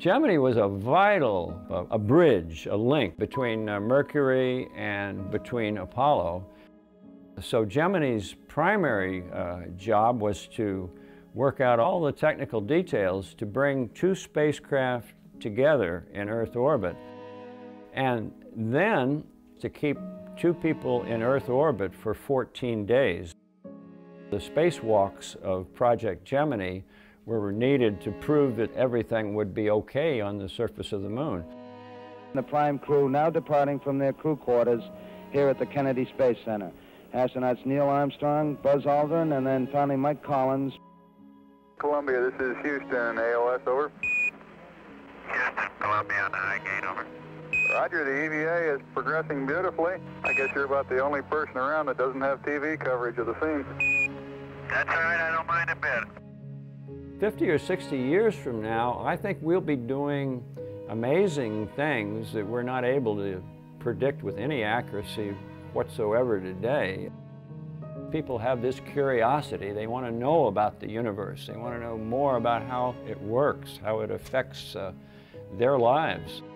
Gemini was a vital, a bridge, a link between Mercury and between Apollo. So Gemini's primary job was to work out all the technical details to bring two spacecraft together in Earth orbit, and then to keep two people in Earth orbit for 14 days. The spacewalks of Project Gemini were needed to prove that everything would be okay on the surface of the moon. The prime crew now departing from their crew quarters here at the Kennedy Space Center. Astronauts Neil Armstrong, Buzz Aldrin, and then finally Mike Collins. Columbia, this is Houston, AOS, over. Houston, Columbia on the high gate, over. Roger, the EVA is progressing beautifully. I guess you're about the only person around that doesn't have TV coverage of the scene. That's all right, I don't mind a bit. 50 or 60 years from now, I think we'll be doing amazing things that we're not able to predict with any accuracy whatsoever today. People have this curiosity. They want to know about the universe. They want to know more about how it works, how it affects their lives.